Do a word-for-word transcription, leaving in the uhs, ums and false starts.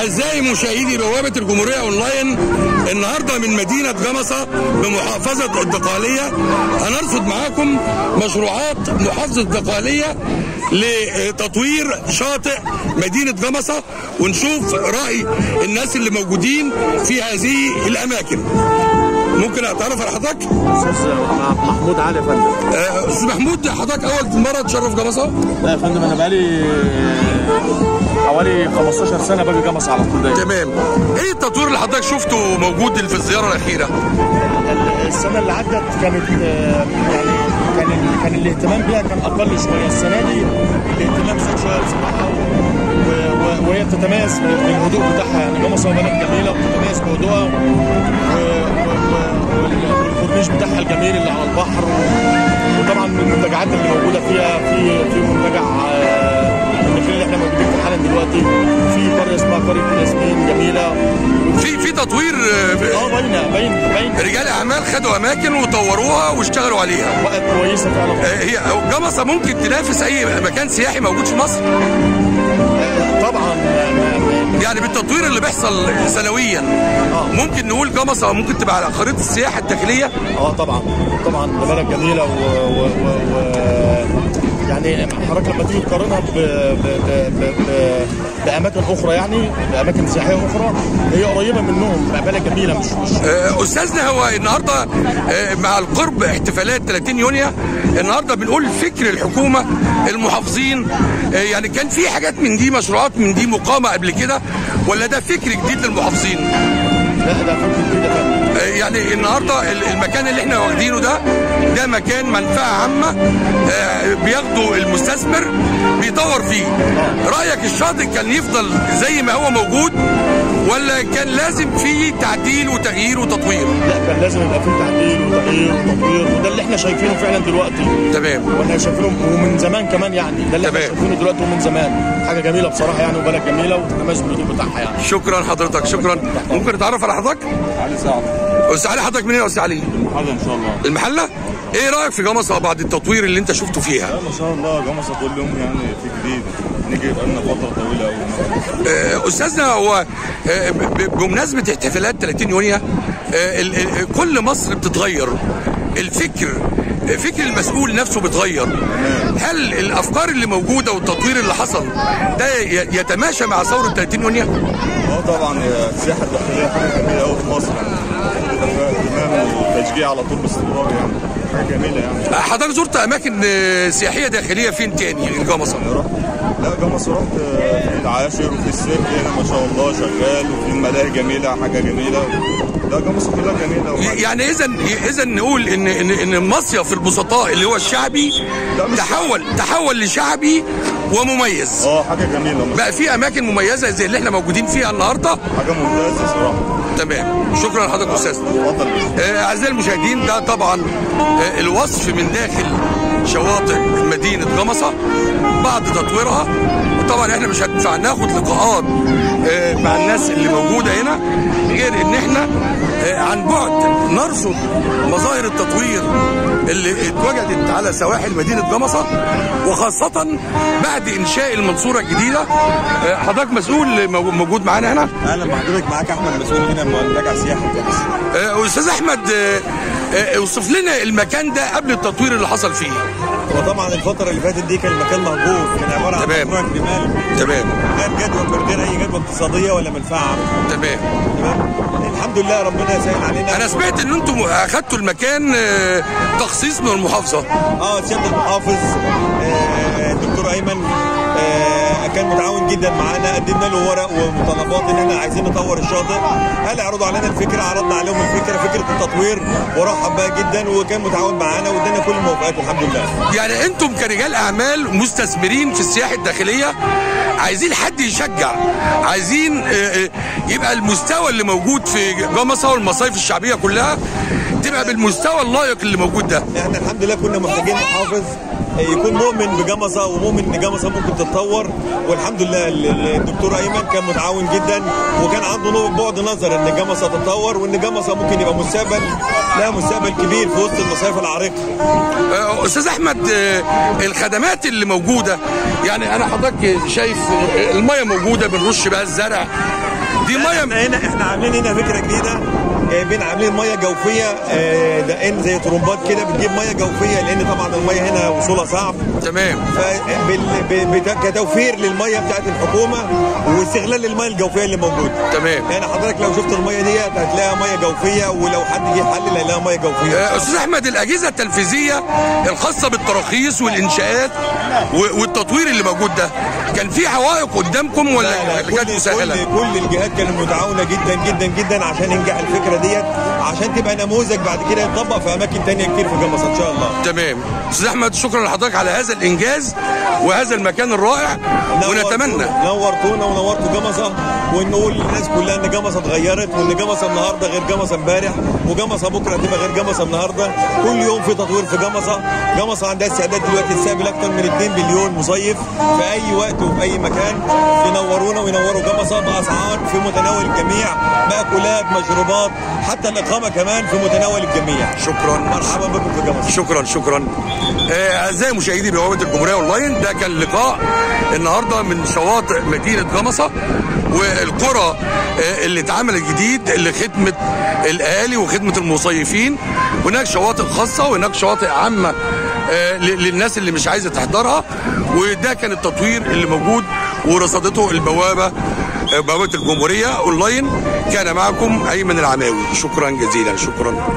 أعزائي مشاهدي بوابة الجمهورية أونلاين، النهاردة من مدينة جمصة بمحافظة الدقهلية هنرصد معاكم مشروعات محافظة الدقهلية لتطوير شاطئ مدينة جمصة، ونشوف رأي الناس اللي موجودين في هذه الأماكن. ممكن اتعرف على حضرتك؟ استاذ محمود علي يا فندم. استاذ محمود، حضرتك اول مره تشرف جمصة؟ لا يا فندم، انا بقالي حوالي خمستاشر سنه باجي جمصة على طول دايما. تمام. ايه التطوير اللي حضرتك شفته موجود في الزياره الاخيره؟ السنه اللي عدت كانت يعني كان كان الاهتمام بيها كان اقل شويه. السنه دي الاهتمام زاد شويه بصراحه، وهي بتتميز بالهدوء بتاعها. يعني جمصة بلد جميله وبتتميز بهدوءها، والكورنيش بتاعها الجميل اللي على البحر. وطبعا من المنتجعات اللي موجوده فيها في في منتجع النخيل اللي احنا موجودين في حالا دلوقتي، في قريه اسمها قريه ياسمين جميله. في في تطوير اه باينه باين باين رجال اعمال خدوا اماكن وطوروها واشتغلوا عليها، بقت كويسه فعلا. هي جمصة ممكن تنافس اي مكان سياحي موجود في مصر؟ طبعا يعني بالتطوير اللي بيحصل سنويا آه. ممكن نقول جمصة ممكن تبقى على خريطة السياحة الداخلية؟ اه طبعا طبعا، ده بلد جميلة و, و... و... و... يعني حضرتك لما تيجي تقارنها ب... ب... ب... ب... بأماكن أخرى، يعني بأماكن سياحية أخرى، هي قريبة منهم، بلد جميلة. مش مش أستاذنا، هو النهارده مع القرب احتفالات ثلاثين يونيو، النهارده بنقول فكر الحكومة المحافظين، يعني كان في حاجات من دي، مشروعات من دي مقامة قبل كده، ولا ده فكر جديد للمحافظين؟ لا، ده فكر جديد يا فندم. يعني النهارده المكان اللي احنا واخدينه ده ده مكان منفعه عامه، بياخده المستثمر بيطور فيه. رايك الشاطئ كان يفضل زي ما هو موجود، ولا كان لازم فيه تعديل وتغيير وتطوير؟ لا، كان لازم يبقى فيه تعديل وتغيير وتطوير، وده اللي احنا شايفينه فعلا دلوقتي. تمام. واحنا شايفينه ومن زمان كمان، يعني ده اللي احنا شايفينه دلوقتي ومن زمان. حاجه جميله بصراحه يعني، وبلد جميله وتتميز بالهدوء بتاعها يعني. شكرا حضرتك، شكرا. ممكن نتعرف على حضرتك؟ علي سعد. استاذ علي، حضرتك منين يا استاذ علي؟ المحله ان شاء الله. المحله؟ ايه رايك في جمصة بعد التطوير اللي انت شفته فيها؟ لا ما شاء الله، جمصة كل يوم يعني في جديد، نيجي بقى لنا فتره طويله قوي. استاذنا، هو بمناسبه احتفالات ثلاثين يونيو كل مصر بتتغير، الفكر فكر المسؤول نفسه بيتغير. هل الافكار اللي موجوده والتطوير اللي حصل ده يتماشى مع ثوره ثلاثين يونيو؟ اه طبعا، السياحه الداخليه حاجه جميله قوي في مصر، يعني التشجيع على طول باستمرار، يعني حاجه جميله يعني. حضرتك زرت اماكن سياحيه داخليه فين تاني غير جمصة؟ لا، جمصة رحت في العاشر وفي السيرك هنا ما شاء الله شغال، وفي الملاهي جميله، حاجه جميله. لا، جمصة كلها جميله. يعني اذا اذا نقول ان ان ان المصيف البسطاء اللي هو الشعبي تحول تحول لشعبي ومميز. اه حاجه جميله بقى في اماكن مميزه زي اللي احنا موجودين فيها النهارده. حاجه ممتازه صراحه. تمام، شكرا لحضرتك استاذ. اتفضل. اعزائي المشاهدين، ده طبعا آه الوصف من داخل شواطئ مدينه جمصة بعد تطويرها. وطبعا احنا مش هناخد لقاءات آه مع الناس اللي موجوده هنا، غير ان احنا آه عن بعد نرصد مظاهر التطوير اللي اتوجدت على سواحل مدينه جمصة، وخاصه بعد انشاء المنصوره الجديده. آه حضرتك مسؤول موجود معانا هنا. اهلا بحضرتك، معاك احمد مسؤول هنا منتجع سياحي جمصة. آه استاذ احمد، آه اوصف لنا المكان ده قبل التطوير اللي حصل فيه. وطبعا الفترة اللي فاتت دي كان المكان مهجور، كان عبارة عن مشروع اجتماعي. تمام. غير جدوى من غير أي جدوى اقتصادية ولا منفعة عامة. تمام. تمام. الحمد لله ربنا يسهل علينا. أنا سمعت إن أنتم أخدتوا المكان تخصيص من المحافظة. أه سيادة المحافظ الدكتور أيمن كان متعاون جدا معانا، قدمنا له ورق ومطالبات ان احنا عايزين نطور الشاطئ. قال عرضوا علينا الفكره، عرضنا عليهم الفكره فكره التطوير، ورحب بها جدا وكان متعاون معانا وادانا كل الموافقات الحمد لله. يعني انتم كرجال اعمال مستثمرين في السياحه الداخليه عايزين حد يشجع، عايزين يبقى المستوى اللي موجود في جمصة والمصايف الشعبيه كلها تبقى بالمستوى اللائق اللي موجود ده. احنا الحمد لله كنا محتاجين محافظ يكون مؤمن بجمصة ومؤمن ان جمصة ممكن تتطور، والحمد لله الدكتور ايمن كان متعاون جدا وكان عنده بعد نظر ان جمصة تتطور وان جمصة ممكن يبقى مستقبل لها مستقبل كبير في وسط المصايف العريقه. استاذ احمد، الخدمات اللي موجوده، يعني انا حضرتك شايف الميه موجوده، بنرش بها الزرع، دي ميه احنا هنا احنا عاملين هنا فكره جديده، جايبين عاملين ميه جوفيه دقين زي طرمبات كده، بتجيب ميه جوفيه لان طبعا الميه هنا وصولها صعب. تمام. كتوفير للميه بتاعت الحكومه واستغلال للميه الجوفيه اللي موجوده. تمام. يعني حضرتك لو شفت الميه ديت هتلاقيها ميه جوفيه، ولو حد جه يحلل هيلاقيها ميه جوفيه. استاذ احمد، الاجهزه التنفيذيه الخاصه بالتراخيص والانشاءات والتطوير اللي موجود ده، كان في عوائق قدامكم ولا لا لا كانت مسهله؟ كل, كل الجهات كانت متعاونه جدا جدا جدا عشان ينجح الفكره ديت، عشان تبقى نموذج بعد كده يتطبق في اماكن ثانيه كتير في جمصة ان شاء الله. تمام. استاذ احمد، شكرا لحضرتك على هذا الانجاز وهذا المكان الرائع، ونتمنى نورتونا ونورتوا جمصة، ونقول للناس كلها ان جمصة اتغيرت، وان جمصة النهارده غير جمصة امبارح، وجمصة بكره تبقى غير جمصة النهارده. كل يوم في تطوير في جمصة. جمصة عندها استعداد دلوقتي تستقبل اكثر من اتنين مليون مصيف في اي وقت وفي اي مكان. ينورونا وينوروا جمصة باسعار في متناول الجميع، مأكولات، مشروبات، حتى الاقامه كمان في متناول الجميع. شكرا. مرحبا بكم في جمصة. شكرا شكرا. اعزائي آه مشاهدي بوابه الجمهوريه اونلاين، ده كان لقاء النهارده من شواطئ مدينه جمصة والقرى آه اللي اتعملت جديد لخدمه الاهالي وخدمه المصيفين. هناك شواطئ خاصه وهناك شواطئ عامه آه للناس اللي مش عايزه تحضرها، وده كان التطوير اللي موجود ورصدته البوابه بوابه الجمهوريه اونلاين. كان معكم ايمن العماوي، شكرا جزيلا. شكرا.